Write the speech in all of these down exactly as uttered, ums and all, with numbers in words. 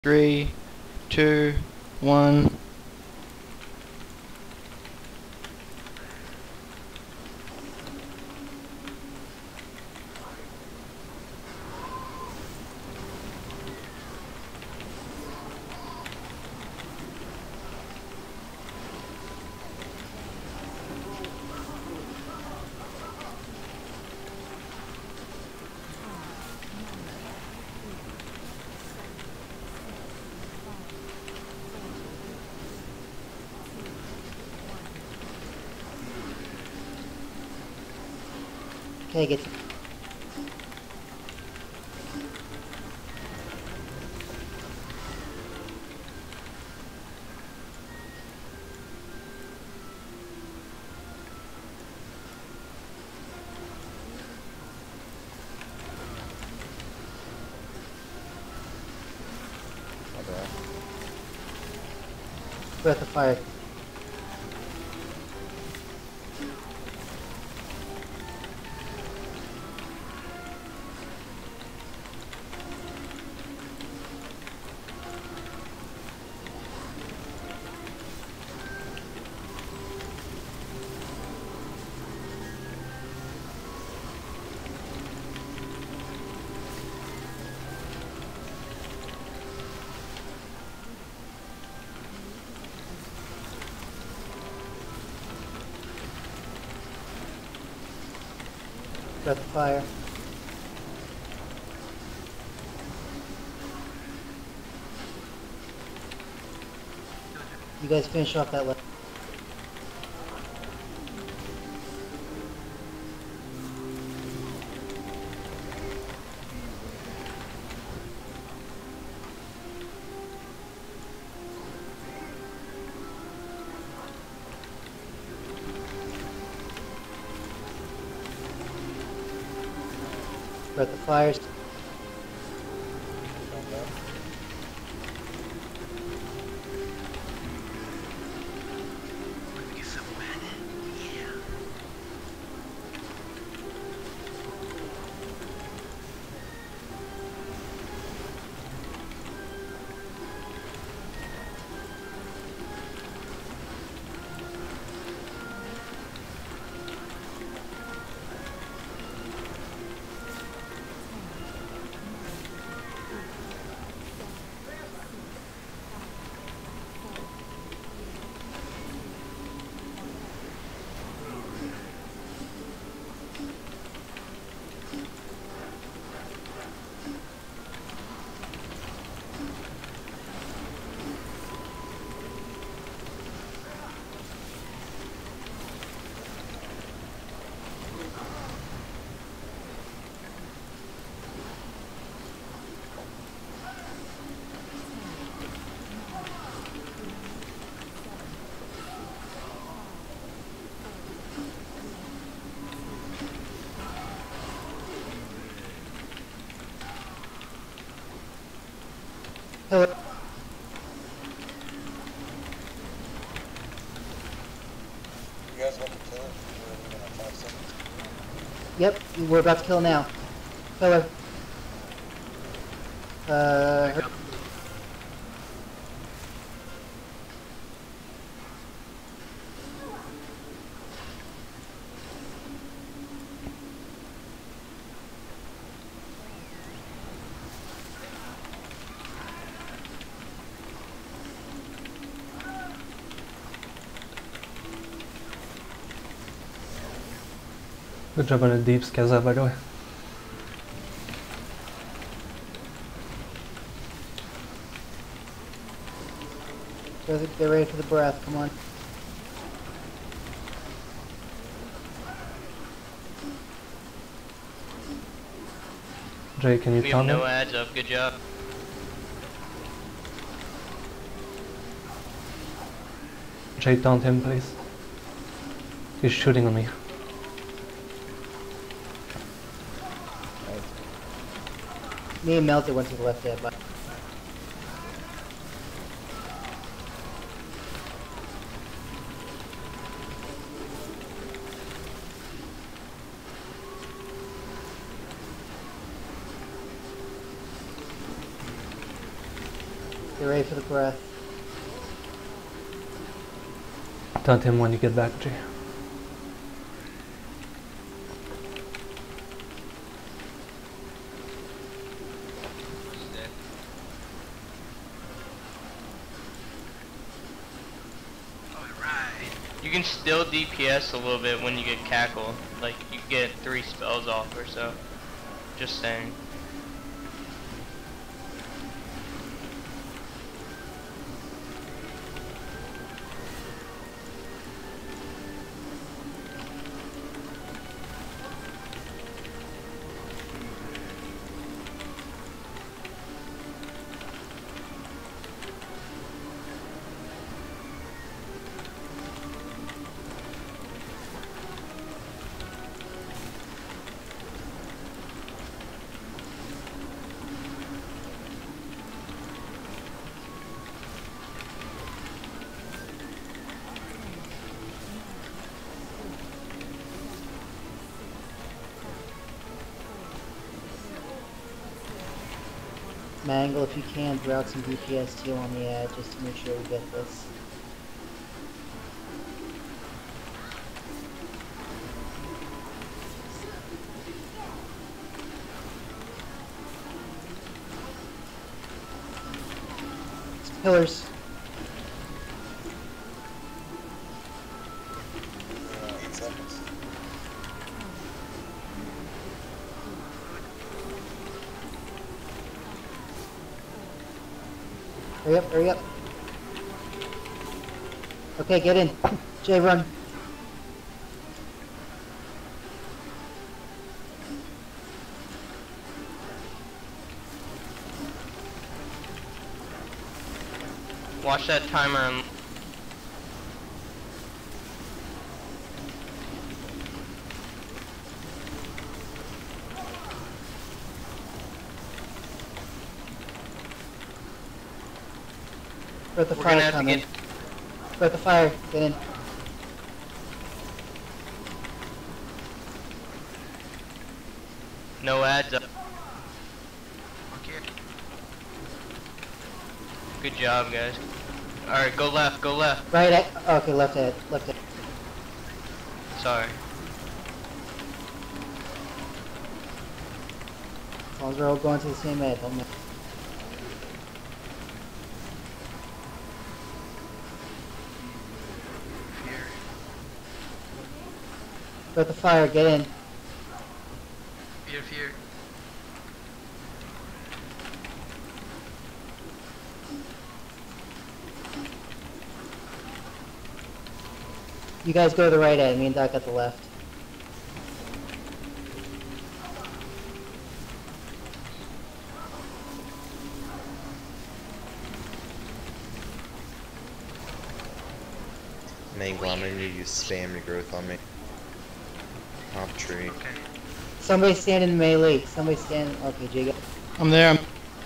Three, two, one. Okay, get. Breath of fire. Breath of fire. You guys finish off that left. Breath of fire. Hello. You guys want to kill it? We're in five seconds. Yep, we're about to kill now. Hello. Uh. Good job on the deep Skaza, by the way. Get ready for the breath, come on. Jay, can you We tell have me? no ads up. Good job. Jay, taunt him, please. He's shooting on me. Me and Melter went to the left there, but. Get ready for the breath. Tell him when you get back, Jay. You can still D P S a little bit when you get cackle. Like you get three spells off or so. Just saying. Mangle, if you can, throw out some D P S too on the ad, just to make sure we get this. Pillars. Uh, eight seconds. Hurry up, hurry up. Okay, get in. Jay, run. Watch that timer and Breath the we're fire gonna have to coming. get Breath the fire, get in. no ads up. Good job, guys. Alright, go left, go left. Right at, okay, left head, left head. Sorry. As long as we're all going to the same head, don't miss. Breath the fire, get in. Fear, fear. You guys go to the right end, me and Doc at the left. Mangle, I'm gonna need you to spam your growth on me. Off tree. Okay. Somebody stand in melee. Somebody stand. Okay, Jay. Go. I'm there. I'm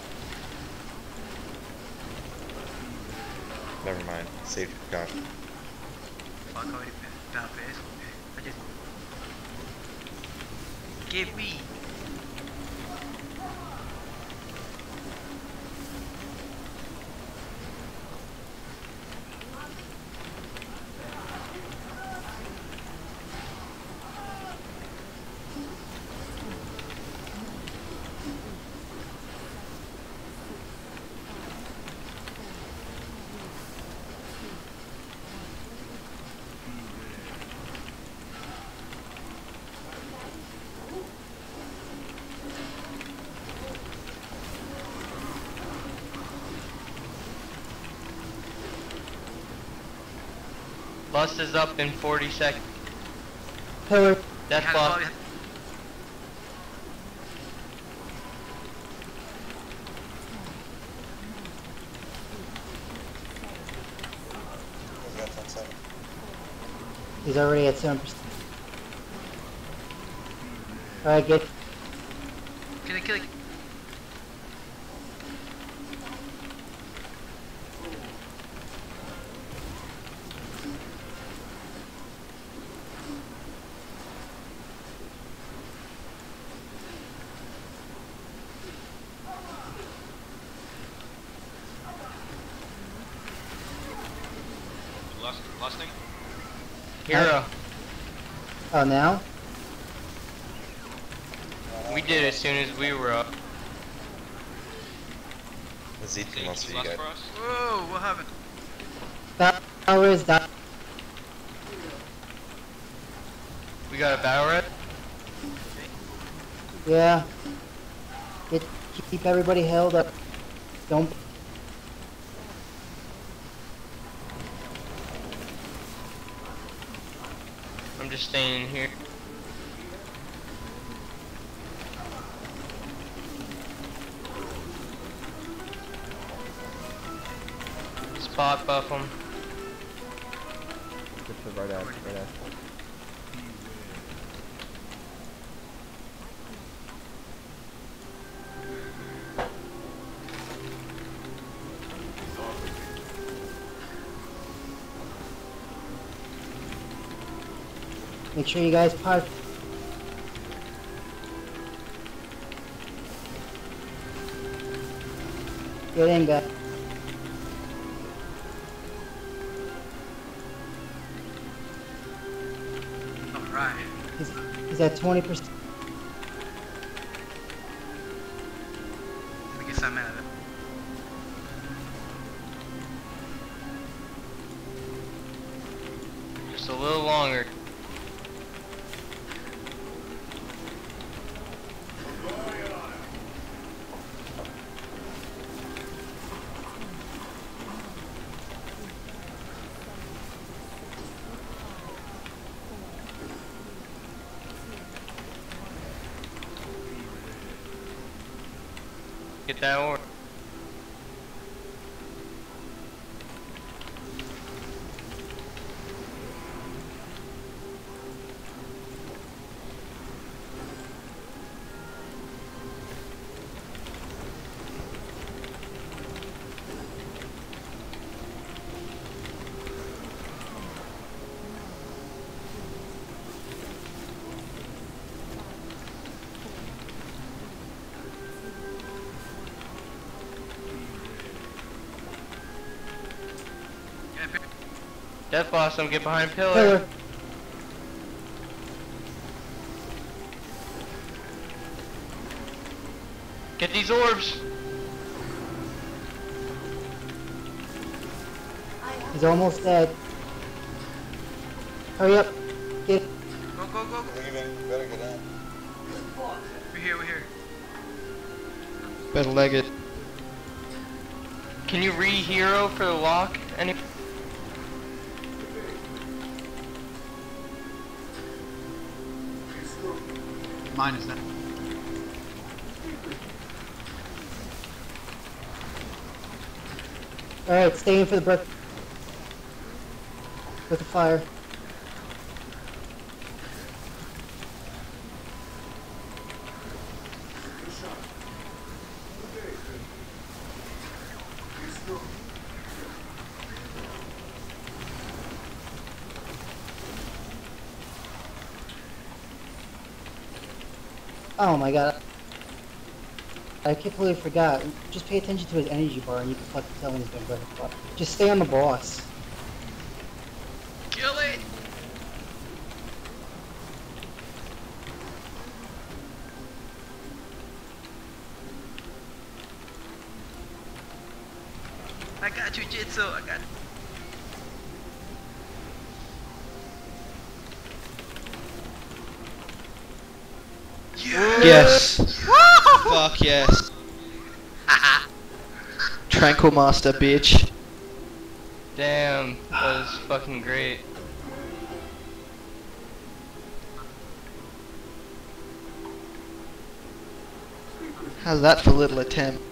Never mind. Save your cock. Fuck all you down face. I just give me. Lust is up in forty seconds. Pillar. That's Yeah, lost. oh, yeah. We got ten seconds. He's already at seven percent. Alright, get. Kill it, kill it. Last, last thing. Hero. Oh, now? We did it as soon as we were up. The Z team wants to Last you for guys. us. Whoa, what happened? Power is down. We got a battle red. Yeah. Get, keep everybody held up. Don't. I'm just staying in here. Spot buff them. Just right out, right out. Make sure you guys park. Get in, guys. Alright. He's, he's at twenty percent. Let me get some out of it. Just a little longer. Get that order. Death Blossom, get behind pillar. Pillar. Get these orbs. He's almost dead. Hurry up. Get. Go, go, go, go. Leaving, you better get in. We're here, we're here. Better leg it. Can you re-hero for the lock? Any? Mine is that. Alright, stay in for the breath. With the fire. Oh my god. I completely forgot. Just pay attention to his energy bar and you can fucking tell when he's gonna break apart. Just stay on the boss. Kill it! I got you, Jitsu. I got. Yes. Fuck yes. Tranquil Master, bitch. Damn, that was fucking great. How's that for little attempt?